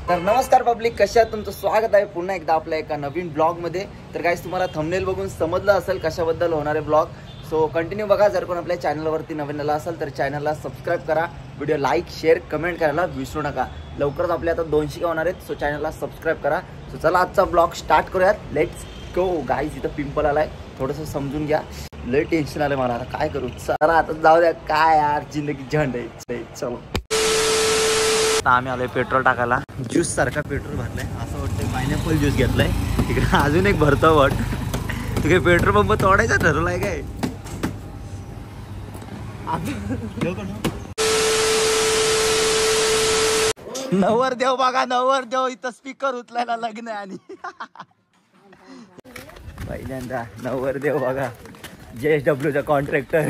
तर नमस्कार पब्लिक, कशा आहात? तुमचं स्वागत आहे पुन्हा एकदा आपल्या एका नवीन ब्लॉग मध्ये। तर गाइस तुम्हाला थंबनेल बघून समजलं असेल कशाबद्दल होणार आहे ब्लॉग, सो कंटिन्यू बघा। जर कोण आपल्या चॅनलवरती नवीन आला असेल तर चॅनलला सबस्क्राइब करा, व्हिडिओ लाईक शेअर कमेंट करायला विसरू नका। लवकरच आपले आता 200 होणार आहेत, सो चॅनलला सबस्क्राइब करा। सो चला आजचा ब्लॉग स्टार्ट करूयात, लेट्स गो। गाइस इथं पिंपल आलाय, थोडंसं समजून घ्या, लय टेन्शन आलं मला, आता काय करू। चला आता जाऊ द्या, काय यार जिंदगी झंड आहे। चलो आम्ही आलोय पेट्रोल टाकायला, ज्यूस सारखा पेट्रोल भरलाय, असं वाटतं पायनॅपल ज्यूस घेतलाय। तिकडे अजून एक भरतो वाट, तिकडे पेट्रोल पंप तोडायचा ठरवलाय काय। नवरदेव बघा, नवरदेव इथं स्पीकर उचलायला लग्न आणि पहिल्यांदा नवरदेव बघा, JSW चा कॉन्ट्रॅक्टर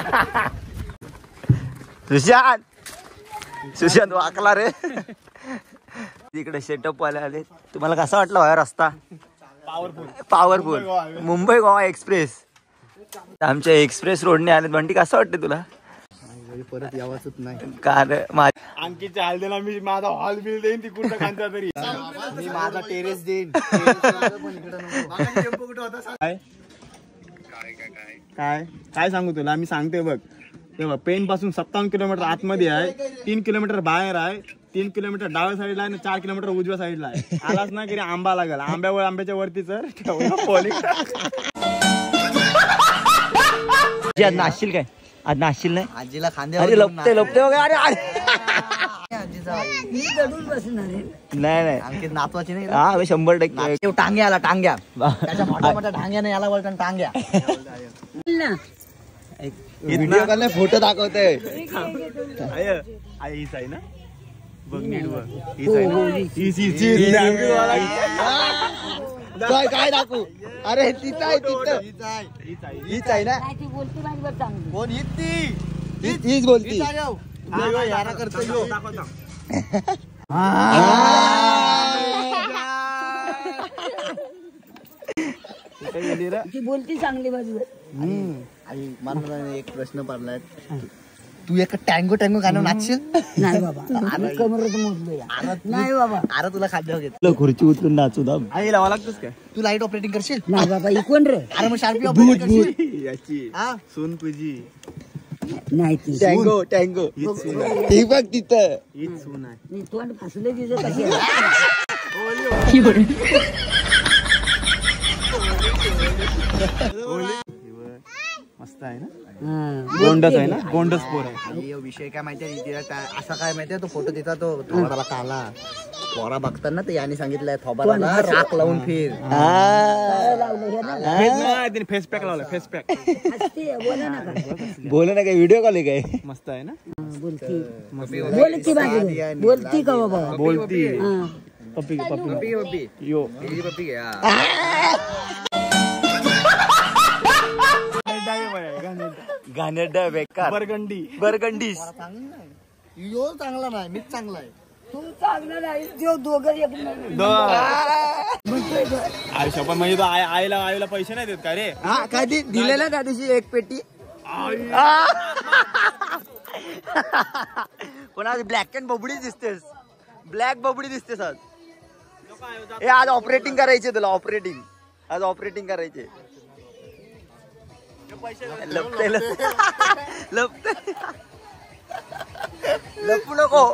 सुशांत वाकला रे। तिकडे सेटअप वाले आले। तुम्हाला कसा वाटला हा रस्ता? पावरफुल मुंबई गोवा एक्सप्रेस, आमच्या एक्सप्रेस रोडने आले। बंटी कसं वाटतं तुला? परत यावंच नाही का रे? अंकितच्या हॉल देणार मी, माझा हॉल बिल देईन तिकडचा कांता तरी, मी माझा टेरेस देईन। काय काय सांगू तुला, मी सांगते बघ। तेव्हा पेन पासून 57 किलोमीटर आतमध्ये आहे, 3 किलोमीटर बाहेर आहे, 3 किलोमीटर डाव्या साईडला आहे, 4 किलोमीटर उजव्या साईडला आहे। आलाच ना की आंबा लागेल, आंब्याच्या वरती सर आज नाचशील काय? आज नाचशील नाही? आजीला खांदे लपते वगैरे। अरे नाही नाही अंकित नातवाची नाही, हा 100%। टांग्या आला, टांग्या त्याच्या मोठ्या मोठ्या टांग्याने याला बोलतात टांग्या। व्हिडिओ कॉल फोटो दाखवते। हीच आहे ना, बघ नीट बघ, हीच आहे ना, काय दाखवू? अरे तिथं आहे, तिथं हीच आहे ना। कोण हीच बोलती यारा करतो। ती बोलती चांगली बाजू। मला एक प्रश्न पडलाय, तू एक टँगो गाणं नाचशील? नाही बाबा, कमरत मोडलो नाही बाबा। अरे तुला खाद्य घेतलं, खुर्ची उचलून नाचू दाब। आई लावा लागतोस काय? तू लाईट ऑपरेटिंग करशील? नाही बाबा, ही कोण रे? अरे मग शार्पी ऑपरेटिंग करशील? याची सून तुझी नाही, ती टँगो हे बघ तिथं, हीच सून आहे। मी तोंड फसले तिचं कशी मस्त आहे ना, गोंडस आहे ना, गोंडस पोर आहे। विषय काय माहितीये असा काय माहितीये, तो फोटो तिचा तो थोबाराला काला पोरा बघताना ते याने सांगितलंय थोबाराला राख लावून फिर। फेस पॅक लावला, फेस पॅक। बोल ना काय, व्हिडिओ कॉल आहे काय? मस्त आहे ना, बोलती का बाबा? बोलती पप्पी यो पप्पी घ्या। घाणेरडा बेकार बरगंडी यो चांगला नाही, मीच चांगला आहे। तू चांगला नाही, तो दोघं एक आयुष्य पण म्हणजे तो आईला पैसे नाही देत का रे? हा कधी दिले ना त्या दिवशी एक पेटी। पण आज ब्लॅक अँड बबडी दिसतेस, ब्लॅक बबडी दिसतेस आज। हे आज ऑपरेटिंग करायचे तुला, आज ऑपरेटिंग करायचे। लपू नको।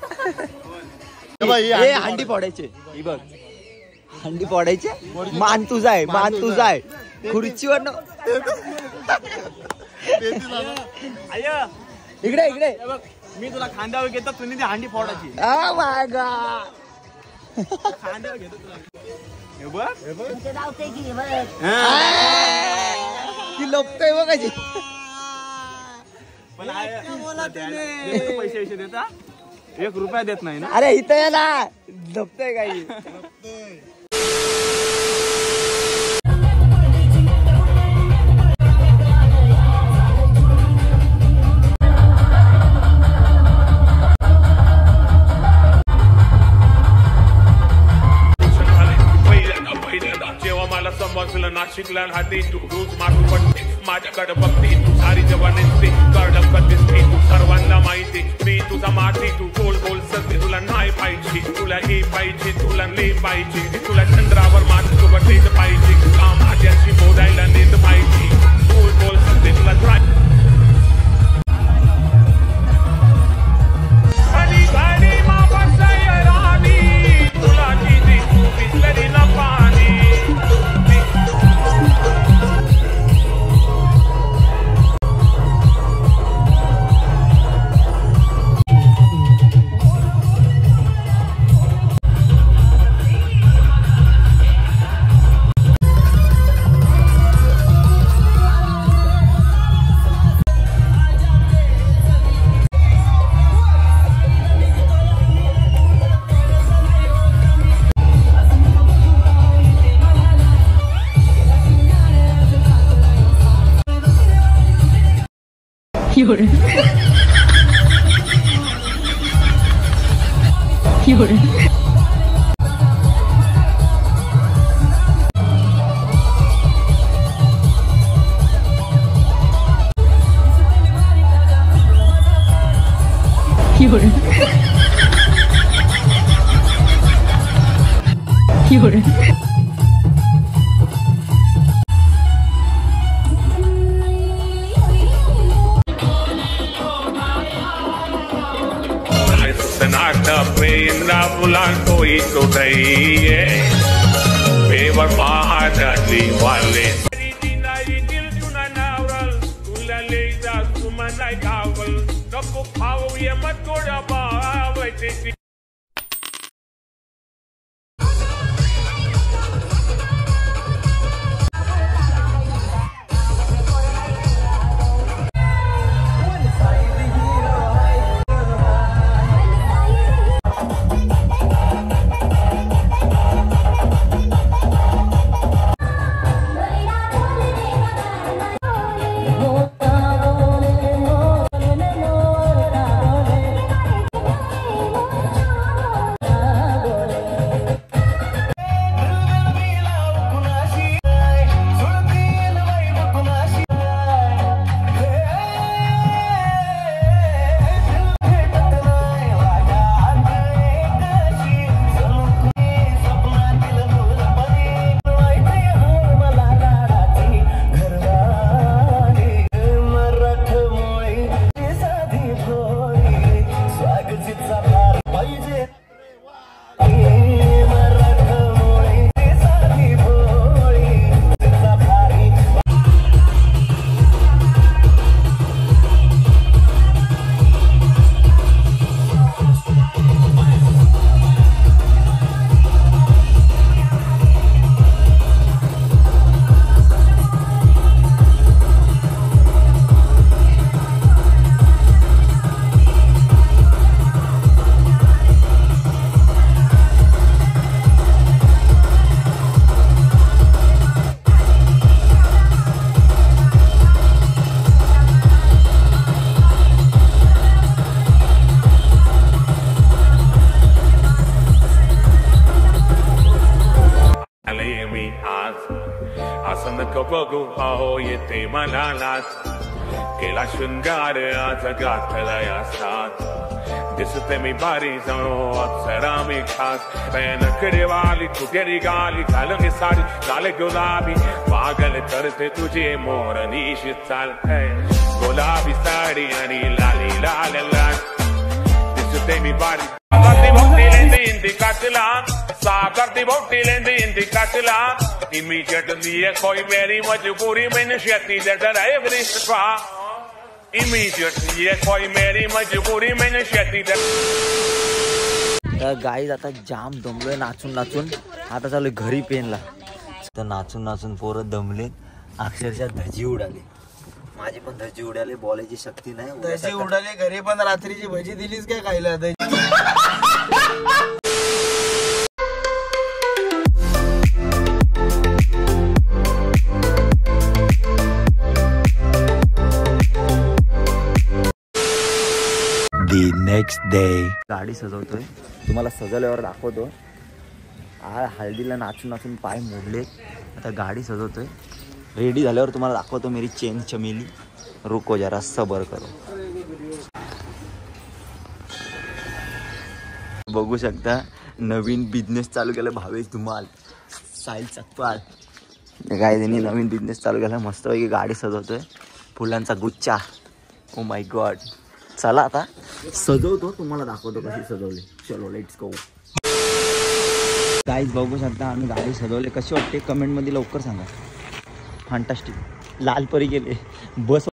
हे हंडी फोडायचे, ही बघ हंडी फोडायचे। मान तुझा आहे, खुर्चीवर इकडे मी तुला खांद्यावर घेतो, तुम्ही ती हंडी फोडायची। खांद्यावर घेतो तुला, लपतय बघायची। पैसे देता, 1 रुपया देत नाही ना। अरे इथं या ना, लपतय काही। जेव्हा मला समजलं ना शिकला हाती तू रोज मागू पडते माझ्याकडे बघते तू सारी जवानीची कडक दिसते तू सर्वांना माहिती मी तुझा माती तू बोल बोल सगळे तुला नाही पाहिजे तुला हे पाहिजे तुला ले पाहिजे तुला चंद्रावर माझ्यासोबत येत पाहिजे का माझ्याशी बोलायला नेत पाहिजे बोल बोल सगळे तुला 有人，有人。有人，有人。 Penra bulan koi today Bevar mahadali wale Dinai dil juna naural Kula leida kumanai kawal Naku pao ye mat koda ba Waititi बघू अहो येते मनालाच केला शृंगार आज गाठला या साथ दिसते मी बारी जणो अप्सरा मी खास पैनकडे वाली कुठेरी गाली घालून साडी झाले गुलाबी पागल करते तुझे मोर निशी चालतंय गुलाबी साडी आणि लाली लाल लाल दिसते मी बारी सागरती बोटी लेंदी इंदी काटला immediately koi meri majburi main shati that every spa immediately koi meri majburi main shati that तर गाईज आता जाम दमलोय नाचून नाचून आता चालू घरी पेनला तर नाचून नाचून पोरं दमले अक्षरशः धजी उडाली माझी पण धजी उडाली बोलायची शक्ती नाही धजी उडाली घरी पण रात्रीची भजी दिलीस काय खायला The next day गाडी सजवतोय तुम्हाला सजवल्यावर दाखवतो हळदीला नाचून नाचून पाय मोडले आता गाडी सजवतोय. रेडी झाल्यावर तुम्हाला दाखवतो. मेरी चेन चमेली, रुको जरा सबर करो. बघू शकता नवीन बिझनेस चालू केला भावेश धुमाल, साहिल सकपाल. काय त्यांनी नवीन बिझनेस चालू केला. मस्तपैकी गाडी सजवतोय, फुलांचा गुच्छा. Oh my god. चला आता सजवतो, तुम्हाला दाखवतो कशी सजवली. चलो लेट्स गो. गाईज बघू शकता आम्ही गाडी सजवले. कशी वाटते कमेंटमध्ये लवकर सांगा. फॅन्टास्टिक. लाल परी गेले बस.